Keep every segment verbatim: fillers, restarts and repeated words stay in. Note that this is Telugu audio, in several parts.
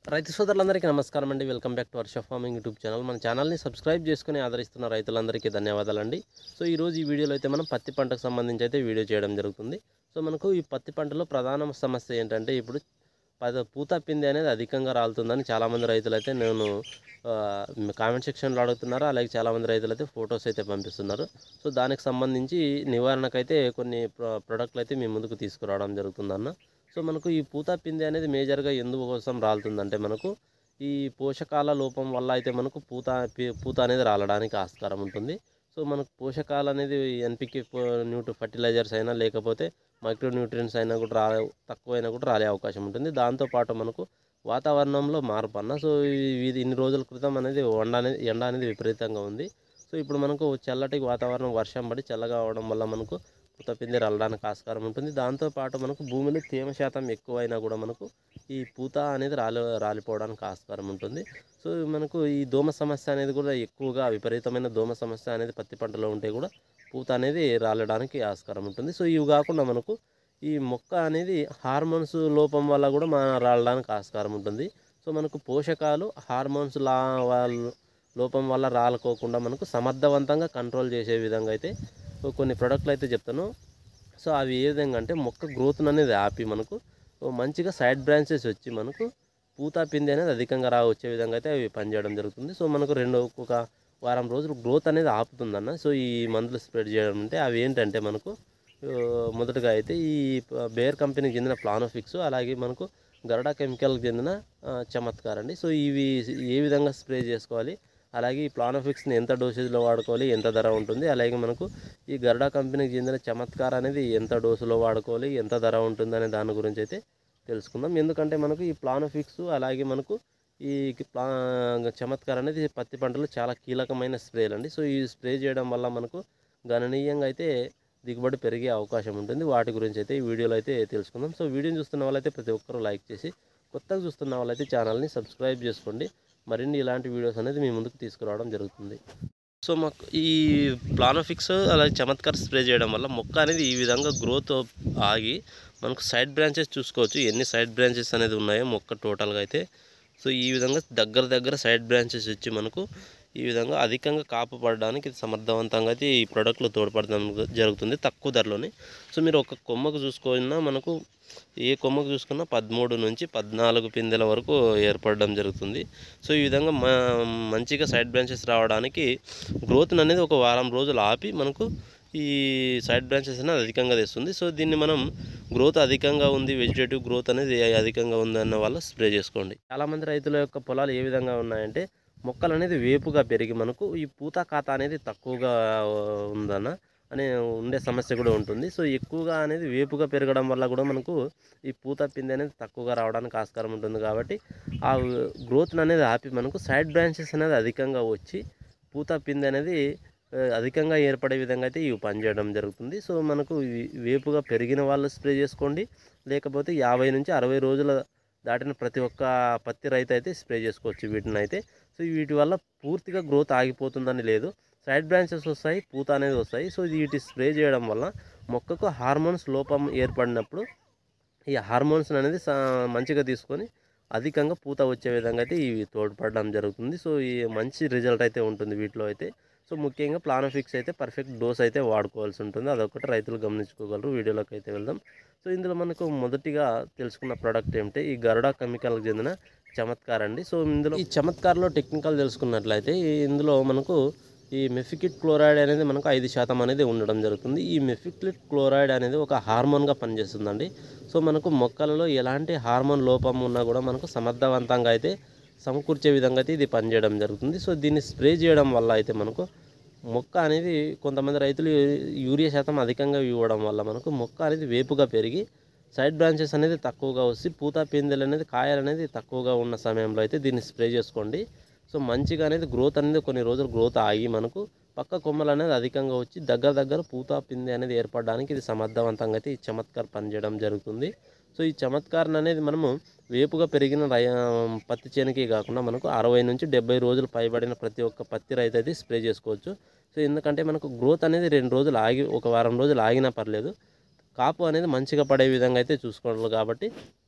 రైతు సోదరులందరికీ నమస్కారం అండి. Welcome back to Varsha farming YouTube channel. మన ఛానల్ని సబ్స్క్రైబ్ చేసుకుని ఆదరిస్తున్న రైతులందరికీ ధన్యవాదాలండి. సో ఈరోజు ఈ వీడియోలో అయితే మనం పత్తి పంటకు సంబంధించి అయితే వీడియో చేయడం జరుగుతుంది. సో మనకు ఈ పత్తి పంటలో ప్రధాన సమస్య ఏంటంటే ఇప్పుడు పద పూత పిండి అనేది అధికంగా రాలుతుందని చాలామంది రైతులు అయితే నేను కామెంట్ సెక్షన్లో అడుగుతున్నారు. అలాగే చాలామంది రైతులు అయితే ఫొటోస్ అయితే పంపిస్తున్నారు. సో దానికి సంబంధించి నివారణకైతే కొన్ని ప్రొడక్ట్లు అయితే మీ ముందుకు తీసుకురావడం జరుగుతుందన్న. సో మనకు ఈ పూత పిండి అనేది మేజర్గా ఎందుకోసం రాలుతుందంటే మనకు ఈ పోషకాల లోపం వల్ల అయితే మనకు పూత పూత అనేది రాలడానికి ఆస్కారం ఉంటుంది. సో మనకు పోషకాలు అనేది ఎన్పికే న్యూట్రి ఫర్టిలైజర్స్ అయినా లేకపోతే మైక్రో న్యూట్రియన్స్ అయినా కూడా రా తక్కువైనా కూడా రాలే అవకాశం ఉంటుంది. దాంతోపాటు మనకు వాతావరణంలో మార్పు అన్న. సో ఇది ఇన్ని రోజుల క్రితం అనేది ఎండ అనేది ఎండ అనేది విపరీతంగా ఉంది. సో ఇప్పుడు మనకు చల్లటి వాతావరణం వర్షం పడి చల్లగా అవడం వల్ల మనకు పూత పిండి రాలడానికి ఆస్కారం ఉంటుంది. దాంతోపాటు మనకు భూమిలో తేమ శాతం ఎక్కువైనా కూడా మనకు ఈ పూత అనేది రాలి రాలిపోవడానికి ఆస్కారం ఉంటుంది. సో మనకు ఈ దోమ సమస్య అనేది కూడా ఎక్కువగా విపరీతమైన దోమ సమస్య అనేది పత్తి పంటలో ఉంటే కూడా పూత అనేది రాలడానికి ఆస్కారం ఉంటుంది. సో ఇవి కాకుండా మనకు ఈ మొక్క అనేది హార్మోన్స్ లోపం వల్ల కూడా మన రాలడానికి ఆస్కారం ఉంటుంది. సో మనకు పోషకాలు హార్మోన్స్ లా లోపం వల్ల రాలుకోకుండా మనకు సమర్థవంతంగా కంట్రోల్ చేసే విధంగా అయితే కొన్ని ప్రోడక్ట్లు అయితే చెప్తాను. సో అవి ఏ విధంగా అంటే మొక్క గ్రోత్ అనేది ఆపి మనకు మంచిగా సైడ్ బ్రాంచెస్ వచ్చి మనకు పూత పిండి అనేది అధికంగా రా వచ్చే విధంగా అయితే అవి పనిచేయడం జరుగుతుంది. సో మనకు రెండు ఒక వారం రోజులు గ్రోత్ అనేది ఆపుతుందన్న. సో ఈ మందులు స్ప్రెడ్ చేయడం అంటే అవి ఏంటంటే మనకు మొదటగా అయితే ఈ బేర్ కంపెనీకి చెందిన ప్లానోఫిక్స్, అలాగే మనకు గరుడా కెమికల్కి చెందిన చమత్కార్ అండి. సో ఇవి ఏ విధంగా స్ప్రే చేసుకోవాలి, అలాగే ఈ ప్లానోఫిక్స్ని ఎంత డోసేజ్లో వాడుకోవాలి, ఎంత ధర ఉంటుంది, అలాగే మనకు ఈ గరుడా కంపెనీకి చెందిన చమత్కార్ అనేది ఎంత డోసులో వాడుకోవాలి, ఎంత ధర ఉంటుంది అనే దాని గురించి అయితే తెలుసుకుందాం. ఎందుకంటే మనకు ఈ ప్లానోఫిక్స్ అలాగే మనకు ఈ ప్లా చమత్కార్ అనేది పత్తి పంటలో చాలా కీలకమైన స్ప్రేలు అండి. సో ఈ స్ప్రే చేయడం వల్ల మనకు గణనీయంగా అయితే దిగుబడి పెరిగే అవకాశం ఉంటుంది. వాటి గురించి అయితే ఈ వీడియోలో అయితే తెలుసుకుందాం. సో వీడియోని చూస్తున్న వాళ్ళైతే ప్రతి ఒక్కరూ లైక్ చేసి, కొత్తగా చూస్తున్న వాళ్ళైతే ఛానల్ని సబ్స్క్రైబ్ చేసుకోండి. మరిన్ని ఇలాంటి వీడియోస్ అనేది మీ ముందుకు తీసుకురావడం జరుగుతుంది. సో మాకు ఈ ప్లానోఫిక్స్ అలాగే చమత్కార్ స్ప్రే చేయడం వల్ల మొక్క అనేది ఈ విధంగా గ్రోత్ ఆగి మనకు సైడ్ బ్రాంచెస్ చూసుకోవచ్చు, ఎన్ని సైడ్ బ్రాంచెస్ అనేది ఉన్నాయో మొక్క టోటల్గా అయితే. సో ఈ విధంగా దగ్గర దగ్గర సైడ్ బ్రాంచెస్ వచ్చి మనకు ఈ విధంగా అధికంగా కాపు పడడానికి ఇది సమర్థవంతంగా అయితే ఈ ప్రోడక్ట్లో తోడ్పడడం జరుగుతుంది తక్కువ ధరలోనే. సో మీరు ఒక కొమ్మకు చూసుకున్నా మనకు ఏ కొమ్మకు చూసుకున్నా పదమూడు నుంచి పద్నాలుగు పిందెల వరకు ఏర్పడడం జరుగుతుంది. సో ఈ విధంగా మంచిగా సైడ్ బ్రాంచెస్ రావడానికి గ్రోత్ అనేది ఒక వారం రోజులు ఆపి మనకు ఈ సైడ్ బ్రాంచెస్ అనేది అధికంగా తెస్తుంది. సో దీన్ని మనం గ్రోత్ అధికంగా ఉంది, వెజిటేటివ్ గ్రోత్ అనేది అధికంగా ఉంది అన్న వాళ్ళు స్ప్రే చేసుకోండి. చాలామంది రైతుల యొక్క పొలాలు ఏ విధంగా ఉన్నాయంటే మొక్కలు అనేది వేపుగా పెరిగి మనకు ఈ పూత ఖాతా అనేది తక్కువగా ఉందన్న అనే ఉండే సమస్య కూడా ఉంటుంది. సో ఎక్కువగా అనేది వేపుగా పెరగడం వల్ల కూడా మనకు ఈ పూత పిండి అనేది తక్కువగా రావడానికి ఆస్కారం ఉంటుంది. కాబట్టి ఆ గ్రోత్ అనేది ఆపి మనకు సైడ్ బ్రాంచెస్ అనేది అధికంగా వచ్చి పూత పిండి అనేది అధికంగా ఏర్పడే విధంగా అయితే ఇవి పనిచేయడం జరుగుతుంది. సో మనకు వేపుగా పెరిగిన వాళ్ళు స్ప్రే చేసుకోండి, లేకపోతే యాభై నుంచి అరవై రోజుల దాటిన ప్రతి ఒక్క పత్తి రైతు అయితే స్ప్రే చేసుకోవచ్చు వీటిని అయితే. సో వీటి వల్ల పూర్తిగా గ్రోత్ ఆగిపోతుందని లేదు, సైడ్ బ్రాంచెస్ వస్తాయి, పూత అనేది వస్తాయి. సో వీటి స్ప్రే చేయడం వల్ల మొక్కకు హార్మోన్స్ లోపం ఏర్పడినప్పుడు ఈ హార్మోన్స్ అనేది మంచిగా తీసుకొని అధికంగా పూత వచ్చే విధంగా అయితే ఇవి తోడ్పడడం జరుగుతుంది. సో ఈ మంచి రిజల్ట్ అయితే ఉంటుంది వీటిలో అయితే. సో ముఖ్యంగా ప్లానోఫిక్స్ అయితే పర్ఫెక్ట్ డోస్ అయితే వాడుకోవాల్సి ఉంటుంది, అదొకటి రైతులు గమనించుకోగలరు. వీడియోలోకి అయితే వెళ్దాం. సో ఇందులో మనకు మొదటిగా తెలుసుకున్న ప్రోడక్ట్ ఏమిటి, ఈ గరుడా కెమికల్కి చెందిన చమత్కార్ అండి. సో ఇందులో ఈ చమత్కార్లో టెక్నికల్ తెలుసుకున్నట్లయితే ఇందులో మనకు ఈ మెఫికిట్ క్లోరైడ్ అనేది మనకు ఐదు శాతం అనేది ఉండడం జరుగుతుంది. ఈ మెఫికిట్ క్లోరైడ్ అనేది ఒక హార్మోన్గా పనిచేస్తుందండి. సో మనకు మొక్కలలో ఎలాంటి హార్మోన్ లోపం ఉన్నా కూడా మనకు సమర్థవంతంగా అయితే సమకూర్చే విధంగా అయితే ఇది పనిచేయడం జరుగుతుంది. సో దీన్ని స్ప్రే చేయడం వల్ల అయితే మనకు మొక్క అనేది కొంతమంది రైతులు యూరియా శాతం అధికంగా ఇవ్వడం వల్ల మనకు మొక్క అనేది వేపుగా పెరిగి సైడ్ బ్రాంచెస్ అనేది తక్కువగా వచ్చి పూత పిందెలు అనేది కాయలు అనేది తక్కువగా ఉన్న సమయంలో అయితే దీన్ని స్ప్రే చేసుకోండి. సో మంచిగా అనేది గ్రోత్ అనేది కొన్ని రోజులు గ్రోత్ ఆగి మనకు పక్క కొమ్మలు అనేది అధికంగా వచ్చి దగ్గర దగ్గర పూత పిందె అనేది ఏర్పడడానికి ఇది సమర్థవంతంగా అయితే ఈ చమత్కార్ పనిచేయడం జరుగుతుంది. సో ఈ చమత్కారం అనేది మనము వేపుగా పెరిగిన రై పత్తి చేనుకి కాకుండా మనకు అరవై నుంచి డెబ్బై రోజులు పైబడిన ప్రతి ఒక్క పత్తి రైతు అయితే స్ప్రే చేసుకోవచ్చు. సో ఎందుకంటే మనకు గ్రోత్ అనేది రెండు రోజులు ఆగి ఒక వారం రోజులు ఆగినా పర్లేదు, కాపు అనేది మంచిగా పడే విధంగా అయితే చూసుకోవాలి. కాబట్టి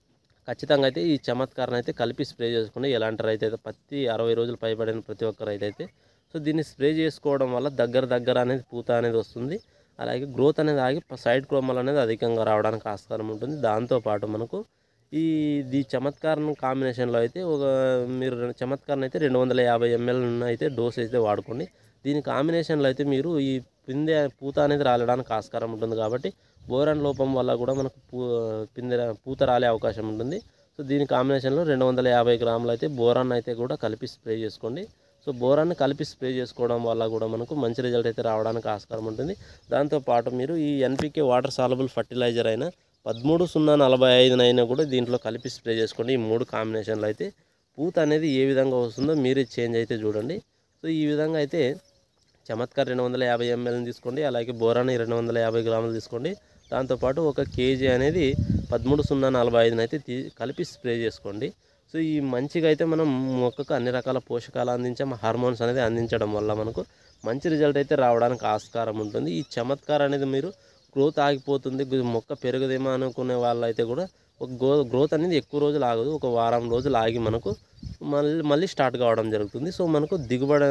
ఖచ్చితంగా అయితే ఈ చమత్కారం అయితే కలిపి స్ప్రే చేసుకోండి. ఎలాంటి రైతు అయితే పత్తి అరవై రోజులు పైబడిన ప్రతి ఒక్క రైతు అయితే సో దీన్ని స్ప్రే చేసుకోవడం వల్ల దగ్గర దగ్గర అనేది పూత అనేది వస్తుంది. అలాగే గ్రోత్ అనేది ఆగి సైడ్ క్రోమల్ అనేది అధికంగా రావడానికి ఆస్కారం ఉంటుంది. దాంతోపాటు మనకు ఈ ది చమత్కారం కాంబినేషన్లో అయితే ఒక మీరు చమత్కారం అయితే రెండు వందల యాభై ఎంఎల్ అయితే డోస్ అయితే వాడుకోండి. దీని కాంబినేషన్లో అయితే మీరు ఈ పిందె పూత అనేది రాలడానికి ఆస్కారం ఉంటుంది. కాబట్టి బోరాన్ లోపం వల్ల కూడా మనకు పూ పిందె పూత రాలే అవకాశం ఉంటుంది. సో దీని కాంబినేషన్లో రెండు వందల యాభై గ్రాములు అయితే బోరాన్ అయితే కూడా కలిపి స్ప్రే చేసుకోండి. సో బోరాన్ని కలిపి స్ప్రే చేసుకోవడం వల్ల కూడా మనకు మంచి రిజల్ట్ అయితే రావడానికి ఆస్కారం ఉంటుంది. దాంతోపాటు మీరు ఈ ఎన్పికే వాటర్ సాలబుల్ ఫర్టిలైజర్ అయినా పదమూడు సున్నా నలభై ఐదునైనా కూడా దీంట్లో కలిపి స్ప్రే చేసుకోండి. ఈ మూడు కాంబినేషన్లో అయితే పూత అనేది ఏ విధంగా వస్తుందో మీరే చేంజ్ అయితే చూడండి. సో ఈ విధంగా అయితే చమత్కార్ రెండు వందల యాభై ఎంఎల్ని తీసుకోండి. అలాగే బోరాని రెండు వందల యాభై గ్రాములు తీసుకోండి. దాంతోపాటు ఒక కేజీ అనేది పదమూడు సున్నా నలభై ఐదుని అయితే తీ కలిపి స్ప్రే చేసుకోండి. సో ఈ మంచిగా అయితే మనం మొక్కకు అన్ని రకాల పోషకాలు అందించాం, హార్మోన్స్ అనేది అందించడం వల్ల మనకు మంచి రిజల్ట్ అయితే రావడానికి ఆస్కారం ఉంటుంది. ఈ చమత్కార్ అనేది మీరు గ్రోత్ ఆగిపోతుంది, మొక్క పెరగదేమో అనుకునే వాళ్ళైతే కూడా ఒక గ్రో గ్రోత్ అనేది ఎక్కువ రోజులు ఆగదు. ఒక వారం రోజులు ఆగి మనకు మళ్ళీ మళ్ళీ స్టార్ట్ కావడం జరుగుతుంది. సో మనకు దిగుబడి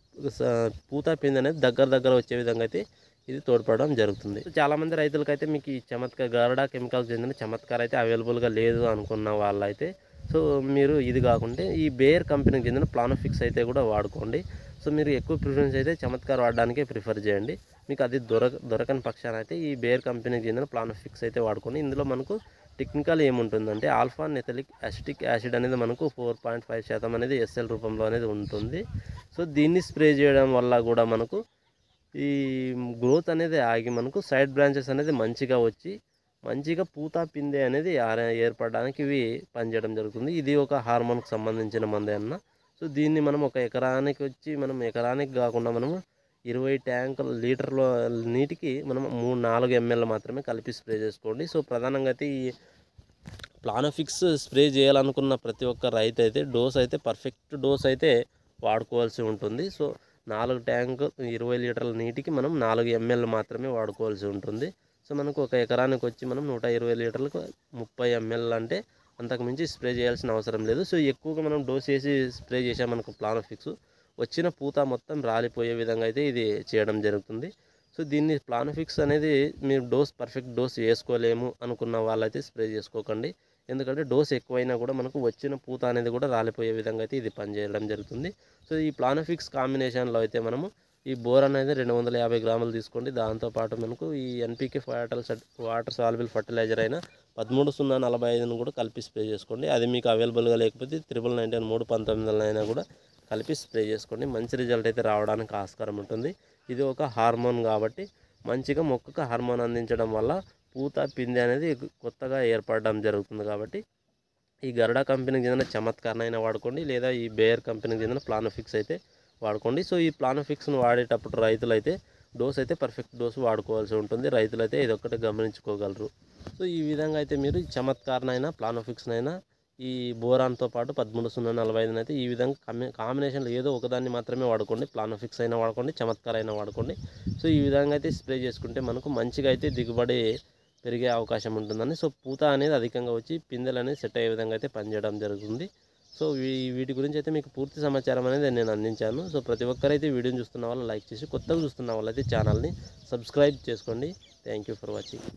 పూత పిండి అనేది దగ్గర దగ్గర వచ్చే విధంగా అయితే ఇది తోడ్పడడం జరుగుతుంది. చాలామంది రైతులకైతే మీకు ఈ చమత్కార్ గరడా కెమికల్స్ చెందిన చమత్కార్ అయితే అవైలబుల్గా లేదు అనుకున్న వాళ్ళైతే సో మీరు ఇది కాకుంటే ఈ బేర్ కంపెనీకి చెందిన ప్లానోఫిక్స్ అయితే కూడా వాడుకోండి. సో మీరు ఎక్కువ ప్రిఫరెన్స్ అయితే చమత్కార్ వాడడానికే ప్రిఫర్ చేయండి. మీకు అది దొరక దొరకని పక్షాన అయితే ఈ బేర్ కంపెనీకి చెందిన ప్లానోఫిక్స్ అయితే వాడుకోండి. ఇందులో మనకు టెక్నికల్ ఏముంటుందంటే ఆల్ఫా నెథలిక్ అసిటిక్ యాసిడ్ అనేది మనకు ఫోర్ పాయింట్ ఫైవ్ శాతం అనేది ఎస్ఎల్ రూపంలో అనేది ఉంటుంది. సో దీన్ని స్ప్రే చేయడం వల్ల కూడా మనకు ఈ గ్రోత్ అనేది ఆగి మనకు సైడ్ బ్రాంచెస్ అనేది మంచిగా వచ్చి మంచిగా పూత పిందె అనేది ఏర్పడడానికి ఇవి పనిచేయడం జరుగుతుంది. ఇది ఒక హార్మోన్కి సంబంధించిన మందే అన్న. సో దీన్ని మనం ఒక ఎకరానికి వచ్చి మనం ఎకరానికి కాకుండా మనము ఇరవై ట్యాంకుల లీటర్ల నీటికి మనం మూడు నాలుగు ఎంఎల్ మాత్రమే కలిపి స్ప్రే చేసుకోండి. సో ప్రధానంగా అయితే ఈ ప్లానోఫిక్స్ స్ప్రే చేయాలనుకున్న ప్రతి ఒక్క రైతు అయితే డోస్ అయితే పర్ఫెక్ట్ డోస్ అయితే వాడుకోవాల్సి ఉంటుంది. సో నాలుగు ట్యాంకు ఇరవై లీటర్ల నీటికి మనం నాలుగు ఎంఎల్ మాత్రమే వాడుకోవాల్సి ఉంటుంది. సో మనకు ఒక ఎకరానికి వచ్చి మనం నూట ఇరవై లీటర్లకు ముప్పై ఎంఎల్ అంటే అంతకు మించి స్ప్రే చేయాల్సిన అవసరం లేదు. సో ఎక్కువగా మనం డోస్ వేసి స్ప్రే చేసామనుకో ప్లానోఫిక్స్ వచ్చిన పూత మొత్తం రాలిపోయే విధంగా అయితే ఇది చేయడం జరుగుతుంది. సో దీన్ని ప్లానోఫిక్స్ అనేది మీరు డోస్ పర్ఫెక్ట్ డోస్ వేసుకోలేము అనుకున్న వాళ్ళైతే స్ప్రే చేసుకోకండి. ఎందుకంటే డోస్ ఎక్కువైనా కూడా మనకు వచ్చిన పూత అనేది కూడా రాలిపోయే విధంగా అయితే ఇది పనిచేయడం జరుగుతుంది. సో ఈ ప్లానోఫిక్స్ కాంబినేషన్లో అయితే మనము ఈ బోరాన్ అనేది రెండు వందల యాభై గ్రాములు తీసుకోండి. దాంతోపాటు మనకు ఈ NPK water water soluble fertiliser అయినా పదమూడు సున్నా నలభై ఐదును కూడా కలిపి స్ప్రే చేసుకోండి. అది మీకు అవైలబుల్గా లేకపోతే త్రిబుల్ నైన్టీన్ మూడు పంతొమ్మిది అయినా కూడా కలిపి స్ప్రే చేసుకోండి. మంచి రిజల్ట్ అయితే రావడానికి ఆస్కారం ఉంటుంది. ఇది ఒక హార్మోన్ కాబట్టి మంచిగా మొక్కకు హార్మోన్ అందించడం వల్ల పూత పిందె అనేది కొత్తగా ఏర్పడడం జరుగుతుంది. కాబట్టి ఈ గరుడా కంపెనీకి చెందిన చమత్కార్ అయినా వాడుకోండి, లేదా ఈ బేయర్ కంపెనీకి చెందిన ప్లానోఫిక్స్ అయితే వాడుకోండి. సో ఈ ప్లానోఫిక్స్ను వాడేటప్పుడు రైతులు అయితే డోస్ అయితే పర్ఫెక్ట్ డోస్ వాడుకోవాల్సి ఉంటుంది. రైతులు అయితే ఇదొక్కటి గమనించుకోగలరు. సో ఈ విధంగా అయితే మీరు చమత్కార్నైనా ప్లానోఫిక్స్నైనా ఈ బోరాన్తో పాటు పదమూడు సున్నా నలభై ఐదుని అయితే ఈ విధంగా కాంబినేషన్లో ఏదో ఒకదాన్ని మాత్రమే వాడుకోండి. ప్లానోఫిక్స్ అయినా వాడుకోండి, చమత్కార్ అయినా వాడుకోండి. సో ఈ విధంగా అయితే స్ప్రే చేసుకుంటే మనకు మంచిగా అయితే దిగుబడి పెరిగే అవకాశం ఉంటుందని. సో పూత అనేది అధికంగా వచ్చి పిందెలు అనేది సెట్ అయ్యే విధంగా అయితే పనిచేయడం జరుగుతుంది. సో వీటి గురించి అయితే మీకు పూర్తి సమాచారం అనేది నేను అందించాను. సో ప్రతి ఒక్కరైతే వీడియోని చూస్తున్న వాళ్ళు లైక్ చేసి, కొత్తగా చూస్తున్న వాళ్ళైతే ఛానల్ని సబ్స్క్రైబ్ చేసుకోండి. Thank you for watching.